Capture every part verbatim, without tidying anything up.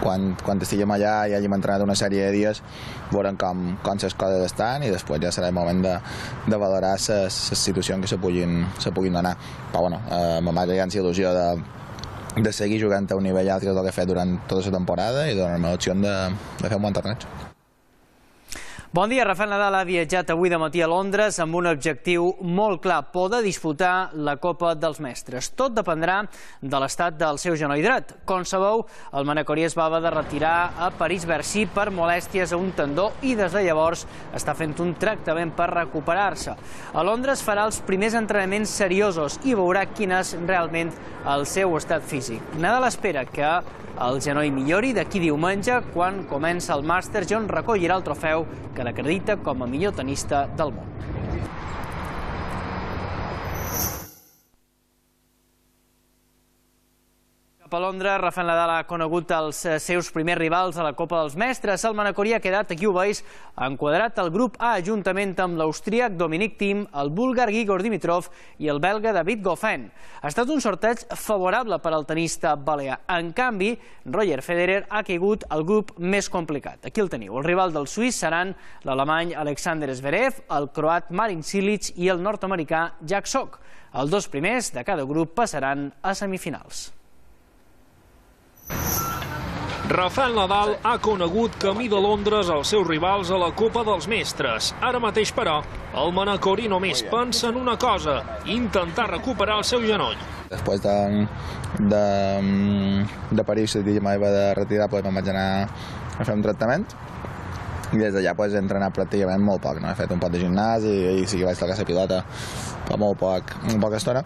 quan, quan estiguem allà i hàgim entrenat una sèrie de dies, veurem com, com les coses estan i després ja serà el moment de, de valorar les situacions que se puguin, se puguin donar. Però bueno, eh, m'ha gran il·lusió de, de seguir jugant a un nivell alt que és el que he fet durant tota la temporada i donar-me l'opció de, de fer un bon torneig. Bon dia. Rafael Nadal ha viatjat avui de matí a Londres amb un objectiu molt clar, poder disputar la Copa dels Mestres. Tot dependrà de l'estat del seu genoll dret. Com sabeu, el manacorí es va haver de retirar a París-Bercy per molèsties a un tendó i des de llavors està fent un tractament per recuperar-se. A Londres farà els primers entrenaments seriosos i veurà quin és realment el seu estat físic. Nadal espera que el genoll millori d'aquí diumenge quan comença el Màsters i on recollirà el trofeu que l'acredita com a millor tenista del món. A Londres, Rafael Nadal ha conegut els seus primers rivals a la Copa dels Mestres. El manacorí ha quedat, aquí ho veus, enquadrat al grup A, juntament amb l'austríac Dominic Thiem, el búlgar Grigor Dimitrov i el belga David Goffin. Ha estat un sorteig favorable per al tenista balear. En canvi, Roger Federer ha caigut al grup més complicat. Aquí el teniu. El rival del suís seran l'alemany Alexander Zverev, el croat Marin Cilic i el nord-americà Jack Sock. Els dos primers de cada grup passaran a semifinals. Rafael Nadal ha conegut camí de Londres els seus rivals a la Copa dels Mestres. Ara mateix, però, el manacorí només pensa en una cosa: intentar recuperar el seu genoll. Després de, de, de París, el dia que m'havia de retirar, pues, me'n vaig anar a fer un tractament i des d'allà pues, he entrenat pràcticament molt poc. No? He fet un poc de gimnàs i, i sí que vaig tocar la pilota per molt poc, molt poca estona.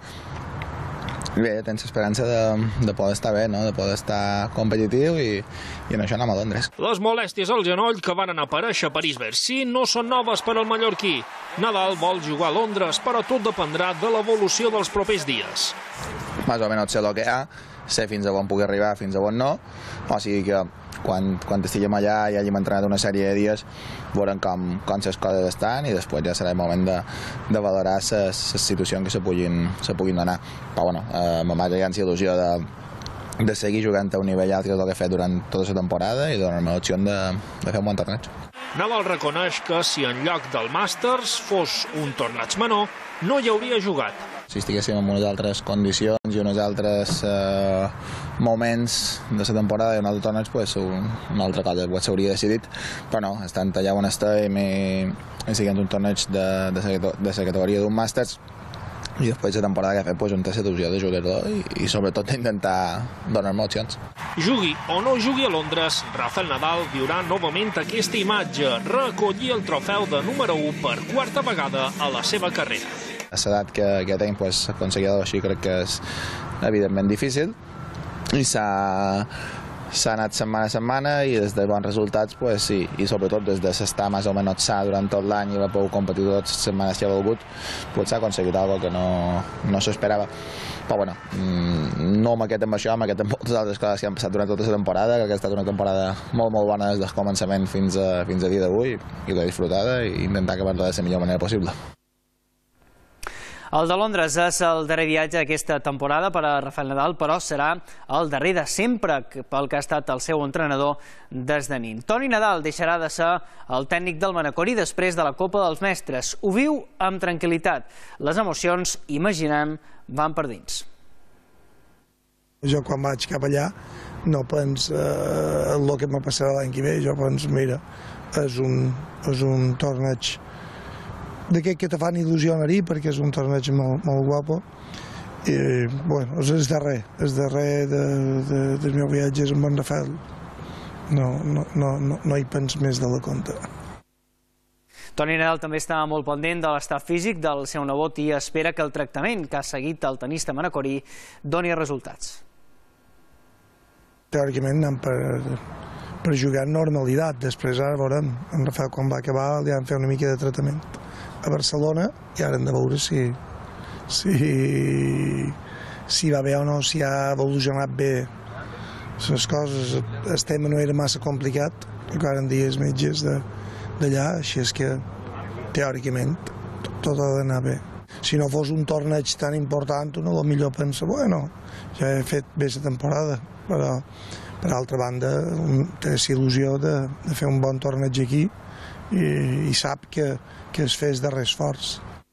I bé, tens esperança de, de poder estar bé, no? De poder estar competitiu i, i en això anem a Londres. Les molèsties al genoll que van aparèixer a París-Bercy no són noves per al mallorquí. Nadal vol jugar a Londres, però tot dependrà de l'evolució dels propers dies. Més o menys sé el que hi ha, sé fins a on pugui arribar, fins a on no, o sigui que quan, quan estiguem allà i hàgim entrenat una sèrie de dies, veurem com, com les coses estan i després ja serà el moment de, de valorar les situacions que se puguin, se puguin donar. Però bueno, eh, m'ha gran il·lusió de, de seguir jugant a un nivell alt que és el que he fet durant tota la temporada i donar-me l'opció de, de fer un bon torneig. Nadal reconeix que si en lloc del Màsters fos un torneig menor, no hi hauria jugat. Si estiguéssim en unes altres condicions i uns altres eh, moments de la temporada i un altre torneig, pues, una altra cosa pues, s'hauria decidit, però no, estant allà on estem i, i siguent un torneig de, de, la, de la categoria d'un Màsters i després de la temporada que he fet pues, un té il·lusió de jugar-lo i, i sobretot d'intentar donar-me opcions. Jugui o no jugui a Londres, Rafael Nadal viurà novament aquesta imatge, recollir el trofeu de número u per quarta vegada a la seva carrera. A l'edat que, que tinc, pues, aconseguir així crec que és evidentment difícil i s'ha anat setmana a setmana i des de bons resultats, pues, sí, i sobretot des de s'estar més o menys sa durant tot l'any i va poder competir totes les setmanes que ha volgut, pues, s'ha aconseguit alguna que no, no s'esperava. Però bueno, no amb aquest amb això, amb aquest amb moltes altres coses que han passat durant tota la temporada, que ha estat una temporada molt molt bona des del començament fins a, fins a dia d'avui i l'he disfrutada i intentar acabar-la de la millor manera possible. El de Londres és el darrer viatge d'aquesta temporada per a Rafael Nadal, però serà el darrer de sempre pel que ha estat el seu entrenador des de nin. Toni Nadal deixarà de ser el tècnic del manacorí després de la Copa dels Mestres. Ho viu amb tranquil·litat. Les emocions, imaginem, van per dins. Jo quan vaig cap allà no penso eh, el que me passarà l'any que ve, jo penso, mira, és un, és un torneig d'aquest que te fan il·lusió anar-hi perquè és un torneig molt, molt guapo i bueno, és el darrer el darrer de, de, dels meus viatges amb en Rafael no, no, no, no, no hi pens més de la compte. Toni Nadal també està molt pendent de l'estat físic del seu nebot i espera que el tractament que ha seguit el tenista manacorí doni resultats. Teòricament anem per, per jugar en normalitat, després ara veurem, en Rafael quan va acabar li han fet una mica de tractament a Barcelona i ara hem de veure si, si, si va bé o no, si ha evolucionat bé les coses. El tema no era massa complicat, perquè ara en dies metges d'allà, així és que teòricament tot ha d'anar bé. Si no fos un torneig tan important, uno potser pensa, bueno, ja he fet bé la temporada, però, per altra banda, té la il·lusió de, de fer un bon torneig aquí i, i sap que, que es fes darrer esforç.